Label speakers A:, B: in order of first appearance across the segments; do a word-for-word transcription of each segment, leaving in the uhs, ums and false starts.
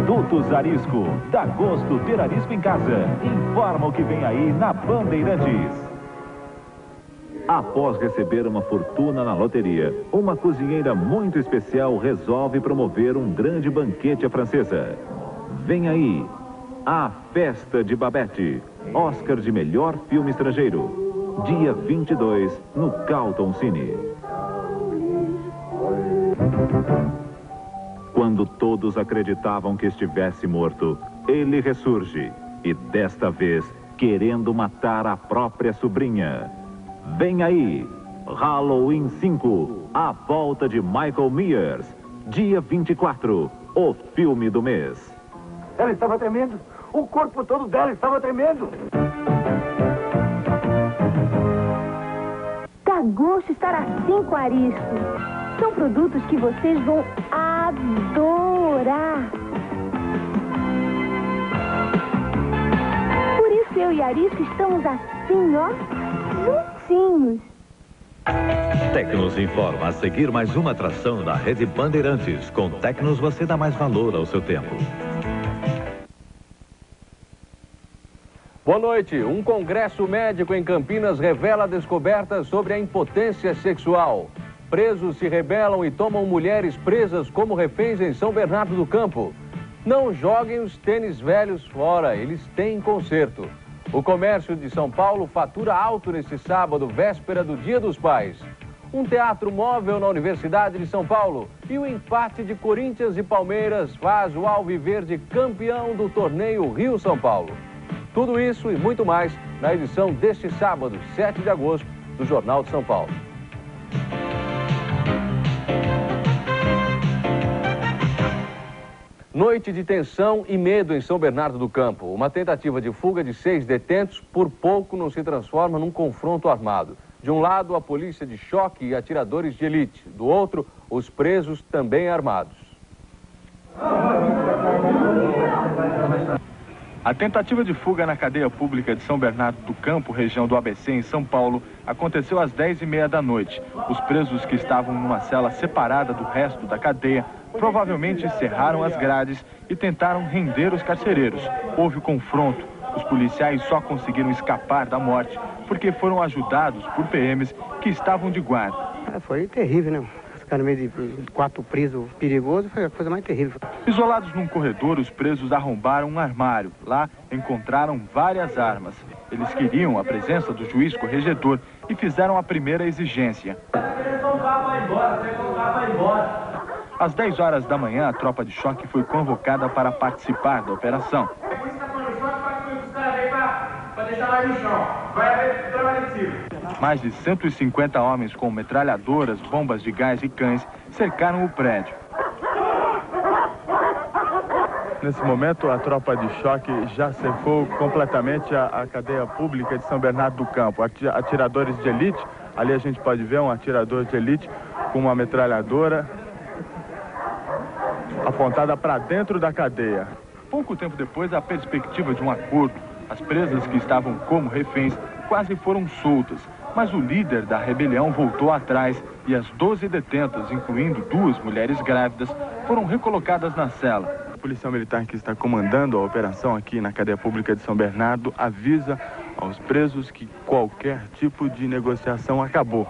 A: Produtos Arisco. Dá gosto ter arisco em casa. Informa o que vem aí na Bandeirantes. Após receber uma fortuna na loteria, uma cozinheira muito especial resolve promover um grande banquete à francesa. Vem aí, A Festa de Babette, Oscar de melhor filme estrangeiro. Dia vinte e dois, no Carlton Cine. Quando todos acreditavam que estivesse morto, ele ressurge. E desta vez, querendo matar a própria sobrinha. Vem aí, Halloween cinco, A Volta de Michael Myers. Dia vinte e quatro, o filme do mês.
B: Ela estava tremendo. O corpo todo dela estava tremendo.
C: Dá gosto estar assim com Arisco. São produtos que vocês vão adorar. Por isso eu e Arisco estamos assim, ó, juntinhos.
D: Tecnos informa a seguir mais uma atração da Rede Bandeirantes. Com Tecnos você dá mais valor ao seu tempo.
E: Boa noite. Um congresso médico em Campinas revela descobertas sobre a impotência sexual. Presos se rebelam e tomam mulheres presas como reféns em São Bernardo do Campo. Não joguem os tênis velhos fora, eles têm conserto. O comércio de São Paulo fatura alto neste sábado, véspera do Dia dos Pais. Um teatro móvel na Universidade de São Paulo e o empate de Corinthians e Palmeiras faz o Alviverde campeão do torneio Rio-São Paulo. Tudo isso e muito mais na edição deste sábado, sete de agosto, do Jornal de São Paulo. Noite de tensão e medo em São Bernardo do Campo. Uma tentativa de fuga de seis detentos por pouco não se transforma num confronto armado. De um lado, a polícia de choque e atiradores de elite. Do outro, os presos também armados.
F: A tentativa de fuga na cadeia pública de São Bernardo do Campo, região do A B C, em São Paulo, aconteceu às dez e meia da noite. Os presos que estavam numa cela separada do resto da cadeia provavelmente cerraram as grades e tentaram render os carcereiros. Houve confronto. Os policiais só conseguiram escapar da morte porque foram ajudados por P Ms que estavam de guarda.
G: Foi terrível, né? Ficar no meio de quatro presos perigosos foi a coisa mais terrível.
F: Isolados num corredor, os presos arrombaram um armário. Lá encontraram várias armas. Eles queriam a presença do juiz corregedor e fizeram a primeira exigência. Às dez horas da manhã, a tropa de choque foi convocada para participar da operação. Mais de cento e cinquenta homens com metralhadoras, bombas de gás e cães cercaram o prédio. Nesse momento, a tropa de choque já cercou completamente a, a cadeia pública de São Bernardo do Campo. Atiradores de elite, ali a gente pode ver um atirador de elite com uma metralhadora apontada para dentro da cadeia. Pouco tempo depois, a perspectiva de um acordo. As presas que estavam como reféns quase foram soltas, mas o líder da rebelião voltou atrás e as doze detentas, incluindo duas mulheres grávidas, foram recolocadas na cela. O policial militar que está comandando a operação aqui na cadeia pública de São Bernardo avisa aos presos que qualquer tipo de negociação acabou.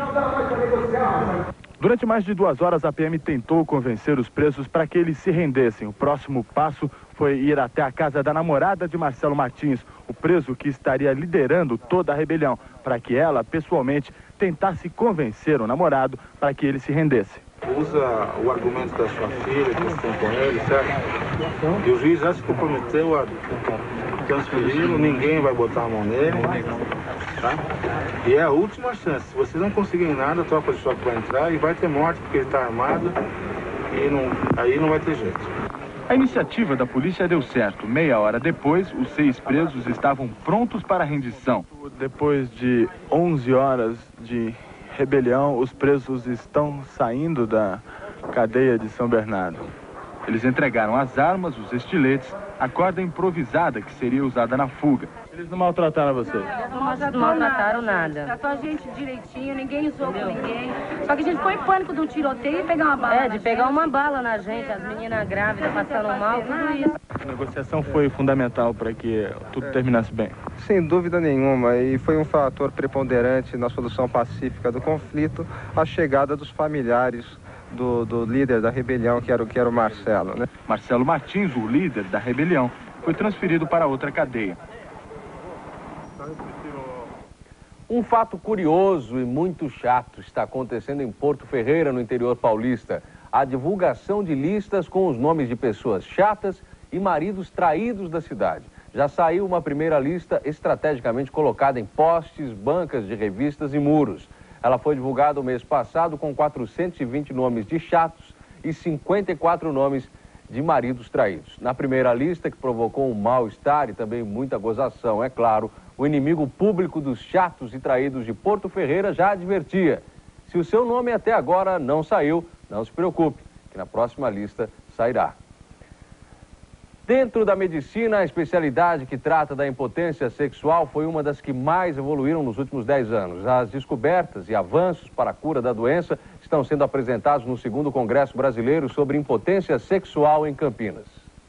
F: Durante mais de duas horas, a P M tentou convencer os presos para que eles se rendessem. O próximo passo foi ir até a casa da namorada de Marcelo Martins, o preso que estaria liderando toda a rebelião, para que ela, pessoalmente, tentasse convencer o namorado para que ele se rendesse.
H: Usa o argumento da sua filha, que você tem com ele, certo? E o juiz já se comprometeu a transferi-lo, ninguém vai botar a mão nele, tá? E é a última chance. Se vocês não conseguirem nada, a tropa de choque vai entrar e vai ter morte porque ele está armado e não, aí não vai ter jeito.
F: A iniciativa da polícia deu certo. Meia hora depois, os seis presos estavam prontos para a rendição. Depois de onze horas de rebelião, os presos estão saindo da cadeia de São Bernardo. Eles entregaram as armas, os estiletes, a corda improvisada que seria usada na fuga. Eles não maltrataram você?
I: Eles não maltrataram nada. Tratou a gente direitinho, ninguém usou com ninguém. Só que a gente ficou em pânico de um tiroteio e pegar uma bala. É, de pegar uma bala na gente, as meninas grávidas passando mal, tudo isso.
F: A negociação foi fundamental para que tudo terminasse bem.
J: Sem dúvida nenhuma, e foi um fator preponderante na solução pacífica do conflito, a chegada dos familiares do, do líder da rebelião, que era, que era o Marcelo, né?
F: Marcelo Martins, o líder da rebelião, foi transferido para outra cadeia.
E: Um fato curioso e muito chato está acontecendo em Porto Ferreira, no interior paulista. A divulgação de listas com os nomes de pessoas chatas e maridos traídos da cidade. Já saiu uma primeira lista estrategicamente colocada em postes, bancas de revistas e muros. Ela foi divulgada o mês passado com quatrocentos e vinte nomes de chatos e cinquenta e quatro nomes de maridos traídos. Na primeira lista, que provocou um mal-estar e também muita gozação, é claro, o inimigo público dos chatos e traídos de Porto Ferreira já advertia. Se o seu nome até agora não saiu, não se preocupe, que na próxima lista sairá. Dentro da medicina, a especialidade que trata da impotência sexual foi uma das que mais evoluíram nos últimos dez anos. As descobertas e avanços para a cura da doença estão sendo apresentados no segundo Congresso Brasileiro sobre Impotência Sexual em Campinas.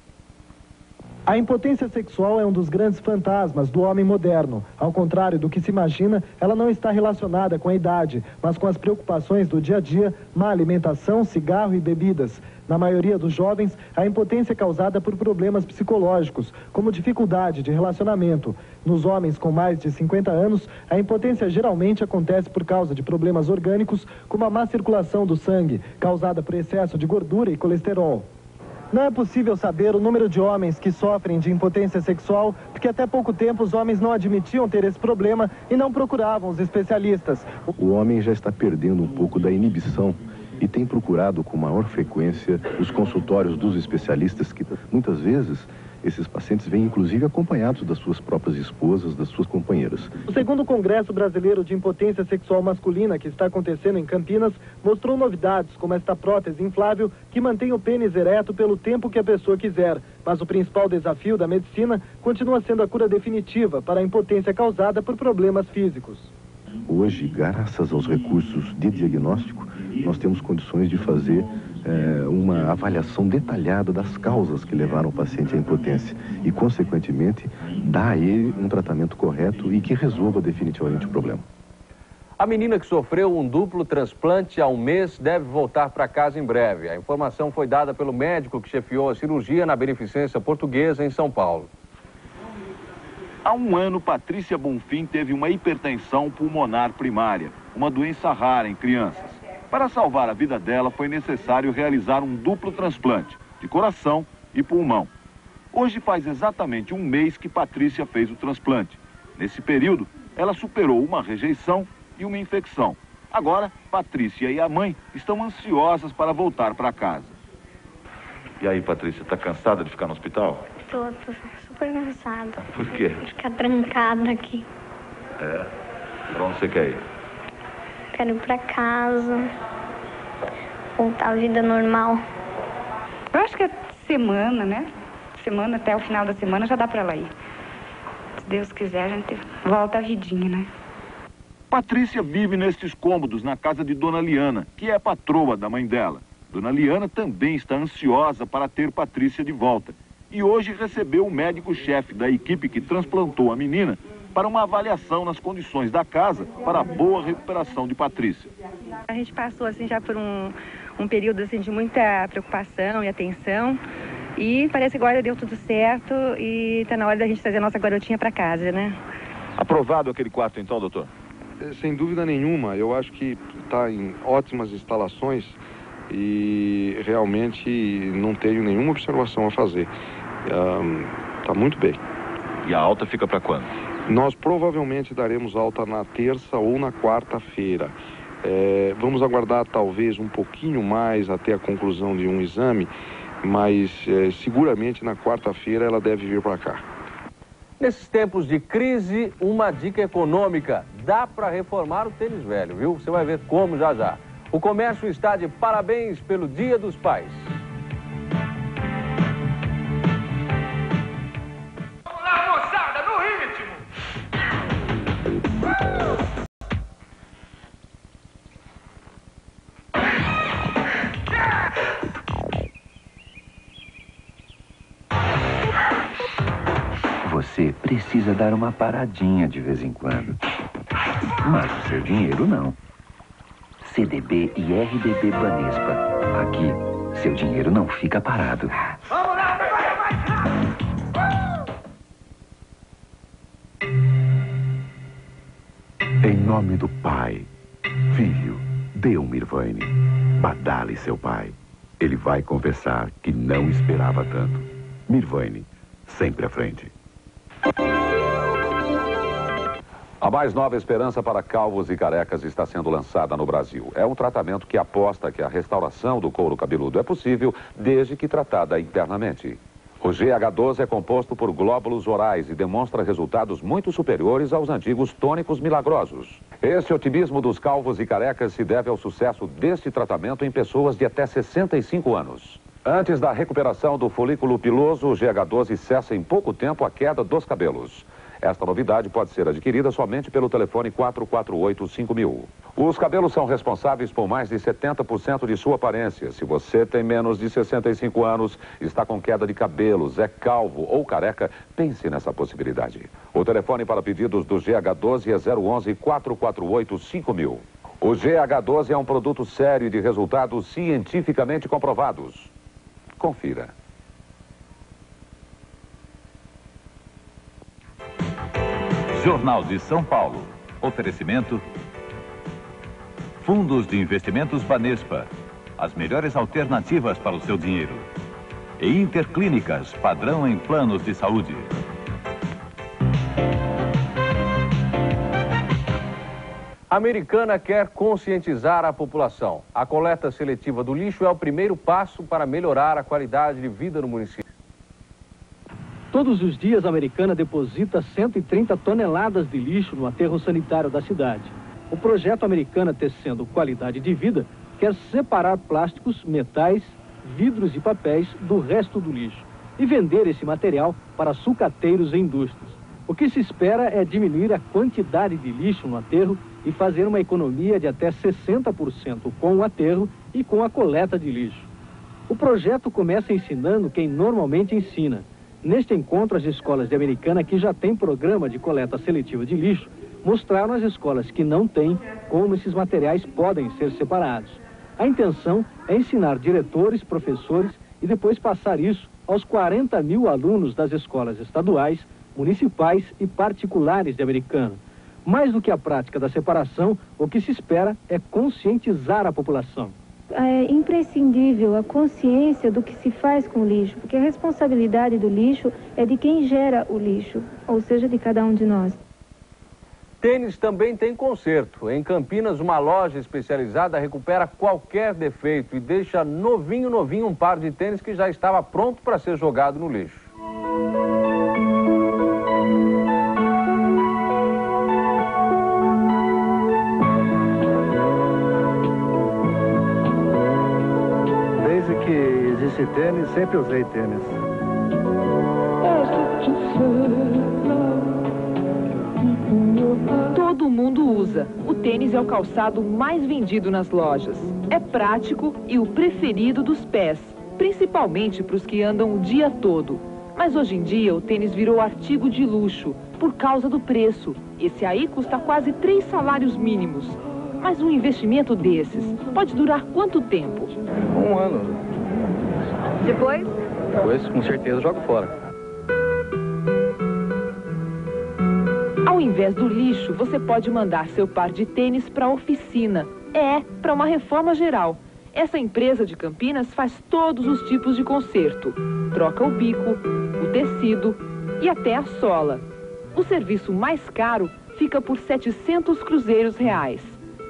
K: A impotência sexual é um dos grandes fantasmas do homem moderno. Ao contrário do que se imagina, ela não está relacionada com a idade, mas com as preocupações do dia a dia, má alimentação, cigarro e bebidas. Na maioria dos jovens, a impotência é causada por problemas psicológicos, como dificuldade de relacionamento. Nos homens com mais de cinquenta anos, a impotência geralmente acontece por causa de problemas orgânicos, como a má circulação do sangue, causada por excesso de gordura e colesterol. Não é possível saber o número de homens que sofrem de impotência sexual, porque até pouco tempo os homens não admitiam ter esse problema e não procuravam os especialistas.
L: O homem já está perdendo um pouco da inibição e tem procurado com maior frequência os consultórios dos especialistas, que muitas vezes esses pacientes vêm inclusive acompanhados das suas próprias esposas, das suas companheiras.
K: O segundo Congresso Brasileiro de Impotência Sexual Masculina, que está acontecendo em Campinas, mostrou novidades, como esta prótese inflável que mantém o pênis ereto pelo tempo que a pessoa quiser. Mas o principal desafio da medicina continua sendo a cura definitiva para a impotência causada por problemas físicos.
L: Hoje, graças aos recursos de diagnóstico, nós temos condições de fazer é, uma avaliação detalhada das causas que levaram o paciente à impotência e, consequentemente, dar a ele um tratamento correto e que resolva definitivamente o problema.
E: A menina que sofreu um duplo transplante há um mês deve voltar para casa em breve. A informação foi dada pelo médico que chefiou a cirurgia na Beneficência Portuguesa, em São Paulo.
M: Há um ano, Patrícia Bonfim teve uma hipertensão pulmonar primária, uma doença rara em crianças. Para salvar a vida dela, foi necessário realizar um duplo transplante, de coração e pulmão. Hoje faz exatamente um mês que Patrícia fez o transplante. Nesse período, ela superou uma rejeição e uma infecção. Agora, Patrícia e a mãe estão ansiosas para voltar para casa.
A: E aí, Patrícia, tá cansada de ficar no hospital?
N: Tô, tô super cansada.
A: Por quê?
N: De ficar trancada aqui.
A: É? Pra onde você quer ir?
N: Quero ir pra casa, voltar à vida normal.
O: Eu acho que é semana, né? Semana, até o final da semana já dá pra ela ir. Se Deus quiser, a gente volta à vidinha, né?
M: Patrícia vive nestes cômodos na casa de Dona Liana, que é patroa da mãe dela. Dona Liana também está ansiosa para ter Patrícia de volta. E hoje recebeu o médico-chefe da equipe que transplantou a menina para uma avaliação nas condições da casa para a boa recuperação de Patrícia.
O: A gente passou assim já por um, um período assim, de muita preocupação e atenção e parece que agora deu tudo certo e está na hora da gente trazer a nossa garotinha para casa, né?
A: Aprovado aquele quarto então, doutor?
P: Sem dúvida nenhuma, eu acho que está em ótimas instalações e realmente não tenho nenhuma observação a fazer. Está um, muito bem.
A: E a alta fica para quando?
P: Nós provavelmente daremos alta na terça ou na quarta-feira. É, vamos aguardar talvez um pouquinho mais até a conclusão de um exame, mas é, seguramente na quarta-feira ela deve vir para cá.
E: Nesses tempos de crise, uma dica econômica. Dá para reformar o tênis velho, viu? Você vai ver como já já. O comércio está de parabéns pelo Dia dos Pais.
Q: Vamos lá, moçada, no ritmo! você precisa dar uma paradinha de vez em quando. Mas o seu dinheiro não. C D B e R D B Banespa. Aqui, seu dinheiro não fica parado.
B: Vamos lá,
A: Em nome do Pai, Filho, dê um Mirvaine. Badale seu pai. Ele vai confessar que não esperava tanto. Mirvaine, sempre à frente.
R: A mais nova esperança para calvos e carecas está sendo lançada no Brasil. É um tratamento que aposta que a restauração do couro cabeludo é possível desde que tratada internamente. O G H doze é composto por glóbulos orais e demonstra resultados muito superiores aos antigos tônicos milagrosos. Esse otimismo dos calvos e carecas se deve ao sucesso deste tratamento em pessoas de até sessenta e cinco anos. Antes da recuperação do folículo piloso, o G H doze cessa em pouco tempo a queda dos cabelos. Esta novidade pode ser adquirida somente pelo telefone quatro quatro oito cinco mil. Os cabelos são responsáveis por mais de setenta por cento de sua aparência. Se você tem menos de sessenta e cinco anos, está com queda de cabelos, é calvo ou careca, pense nessa possibilidade. O telefone para pedidos do G H doze é zero onze quatro quatro oito cinco mil. O G H doze é um produto sério e de resultados cientificamente comprovados. Confira.
D: Jornal de São Paulo. Oferecimento Fundos de Investimentos Banespa. As melhores alternativas para o seu dinheiro. E Interclínicas, padrão em planos de saúde.
E: A Americana quer conscientizar a população. A coleta seletiva do lixo é o primeiro passo para melhorar a qualidade de vida no município.
S: Todos os dias, a Americana deposita cento e trinta toneladas de lixo no aterro sanitário da cidade. O projeto Americana Tecendo Qualidade de Vida quer separar plásticos, metais, vidros e papéis do resto do lixo e vender esse material para sucateiros e indústrias. O que se espera é diminuir a quantidade de lixo no aterro e fazer uma economia de até sessenta por cento com o aterro e com a coleta de lixo. O projeto começa ensinando quem normalmente ensina. Neste encontro, as escolas de Americana, que já têm programa de coleta seletiva de lixo, mostraram às escolas que não têm como esses materiais podem ser separados. A intenção é ensinar diretores, professores e depois passar isso aos quarenta mil alunos das escolas estaduais, municipais e particulares de Americana. Mais do que a prática da separação, o que se espera é conscientizar a população.
C: É imprescindível a consciência do que se faz com o lixo, porque a responsabilidade do lixo é de quem gera o lixo, ou seja, de cada um de nós.
E: Tênis também tem conserto. Em Campinas, uma loja especializada recupera qualquer defeito e deixa novinho, novinho um par de tênis que já estava pronto para ser jogado no lixo.
T: Desde que existe tênis, sempre usei tênis.
U: Todo mundo usa. O tênis é o calçado mais vendido nas lojas. É prático e o preferido dos pés, principalmente para os que andam o dia todo. Mas hoje em dia o tênis virou artigo de luxo por causa do preço. Esse aí custa quase três salários mínimos. Mas um investimento desses pode durar quanto tempo?
T: Um ano.
U: Depois?
T: Depois, com certeza, jogo fora.
U: Ao invés do lixo, você pode mandar seu par de tênis para a oficina. É, para uma reforma geral. Essa empresa de Campinas faz todos os tipos de conserto. Troca o bico, o tecido e até a sola. O serviço mais caro fica por setecentos cruzeiros reais.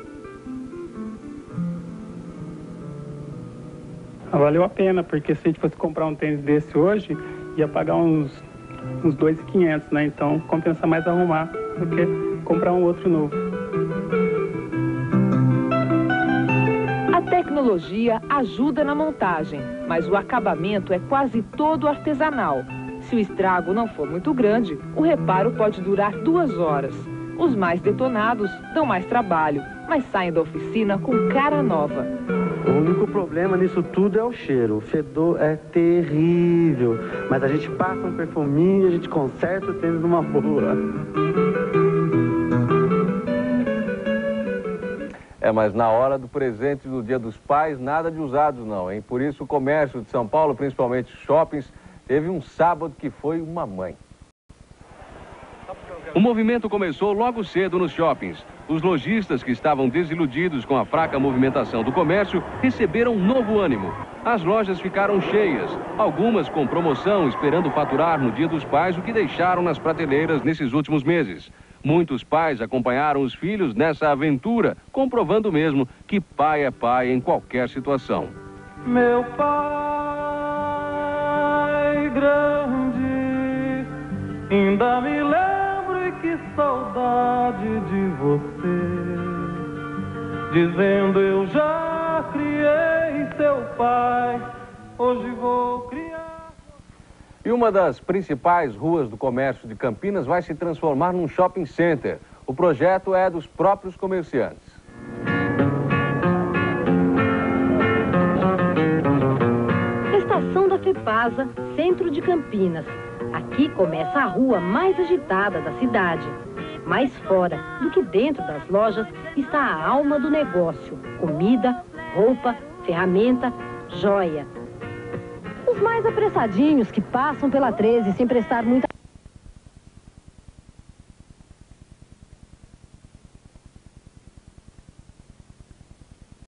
V: Valeu a pena, porque se a gente fosse comprar um tênis desse hoje, ia pagar uns, uns dois mil e quinhentos, né? Então compensa mais arrumar do que comprar um outro novo.
U: A tecnologia ajuda na montagem, mas o acabamento é quase todo artesanal. Se o estrago não for muito grande, o reparo pode durar duas horas. Os mais detonados dão mais trabalho, mas saem da oficina com cara nova.
G: O único problema nisso tudo é o cheiro. O fedor é terrível. Mas a gente passa um perfuminho e a gente conserta o tênis numa boa.
E: É, mas na hora do presente do Dia dos Pais, nada de usados não, hein? Por isso o comércio de São Paulo, principalmente shoppings, teve um sábado que foi uma mãe.
H: O movimento começou logo cedo nos shoppings. Os lojistas que estavam desiludidos com a fraca movimentação do comércio receberam um novo ânimo. As lojas ficaram cheias, algumas com promoção, esperando faturar no Dia dos Pais o que deixaram nas prateleiras nesses últimos meses. Muitos pais acompanharam os filhos nessa aventura, comprovando mesmo que pai é pai em qualquer situação.
W: Meu pai grande, ainda me lembro e que saudade de você, dizendo eu já criei seu pai, hoje vou criar.
E: E uma das principais ruas do comércio de Campinas vai se transformar num shopping center. O projeto é dos próprios comerciantes.
X: Estação da FEPASA, centro de Campinas. Aqui começa a rua mais agitada da cidade. Mais fora do que dentro das lojas está a alma do negócio. Comida, roupa, ferramenta, joia. Os mais apressadinhos que passam pela treze sem prestar muita